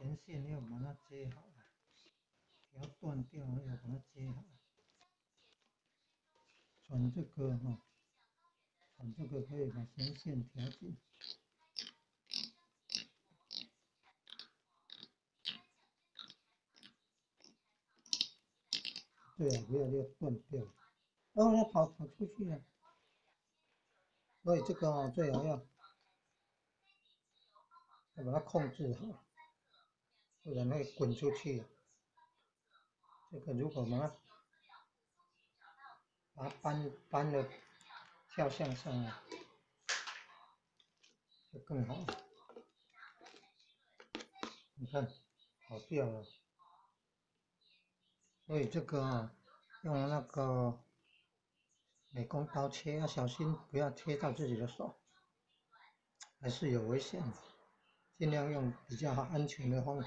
弦线要把它接好，条断掉要把它接好。转这个哈，转这个可以把弦线调紧。对啊，不要断掉。哦，要跑出去了。所以这个最好要把它控制好，不然会滚出去。这个如果把它搬了跳向上啊，就更好。你看，跑掉了。所以这个用那个美工刀切要小心，不要切到自己的手，还是有危险的。尽量用比较安全的方法。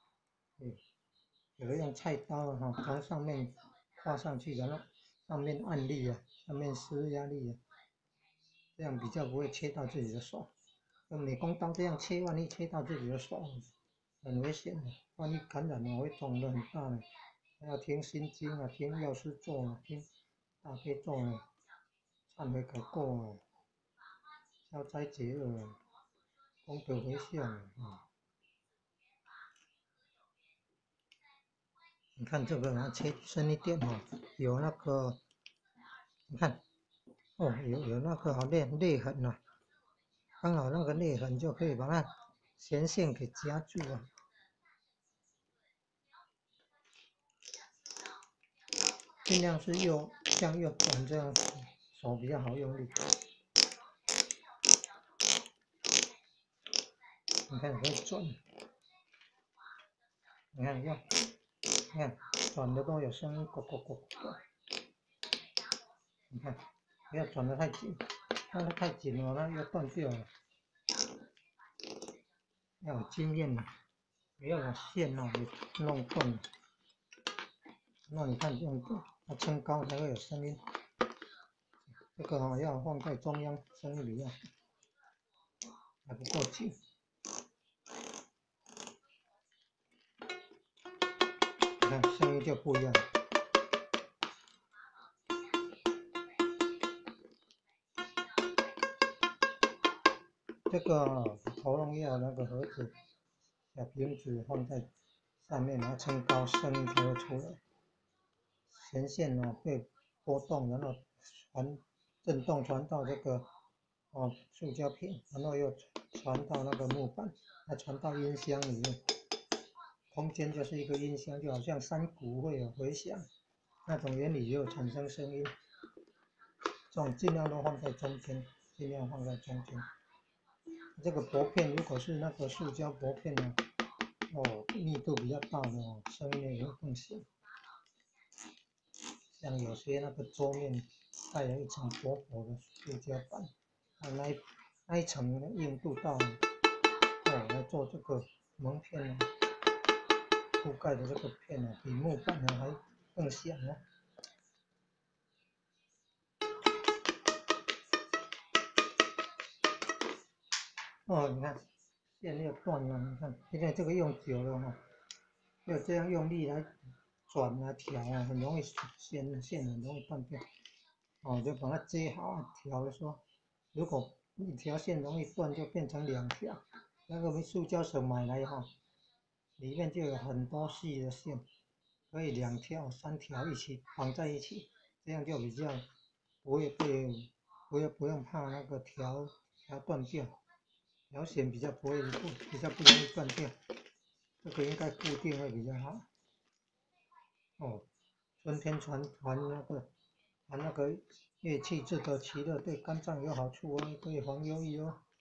有的用菜刀哈，从上面画上去，然后上面按力啊，上面施压力啊，这样比较不会切到自己的手。用美工刀这样切，万一切到自己的手，很危险的，万一感染了会肿得很大的。还要听心经啊，听药师咒啊，听大悲咒啊，忏悔改过啊，消灾解厄啊，功德回向啊。你看这个，然后切深一点哦，有那个，你看，哦，有那个好裂痕呐、啊，刚好那个裂痕就可以把它弦线给夹住啊。尽量是向右转，这样手比较好用力。你看会转，你看转的都有声音，咕咕咕咕。你看，不要转得太紧，转得太紧了，那又断掉了。要有经验啊，不要把线哦给弄断了。那你看用它撑高才会有声音。这个要放在中央，声音比较还不够紧。你看声音就不一样了。这个喉咙药那个盒子，小瓶子放在上面，然后撑高，声音才会出来。弦线呢被波动，然后震动传到这个塑胶片，然后又传到那个木板，再传到音箱里面。空间就是一个音箱，就好像山谷会有回响，那种原理就产生声音。这种尽量都放在中间，尽量放在中间。这个薄片如果是那个塑胶薄片呢，密度比较大的哦，声音也会更小。像有些那个桌面带了一层薄薄的塑胶板，那一层硬度到来做这个蒙片呢，覆盖的这个片呢，比木板呢还更响哦。你看线又断了，你看现在这个用久了哈，要这样用力来转啊调啊，很容易线很容易断掉。就把它接好啊，调的时候，如果一条线容易断，就变成2条。那个我们塑胶绳买来哈，里面就有很多细的线，可以2条、3条一起绑在一起，这样就比较不用怕那个条断掉，条线比较不容易断掉。这个应该固定会比较好。春天传那个乐气自得其乐，对肝脏有好处哦，可以防忧郁哦。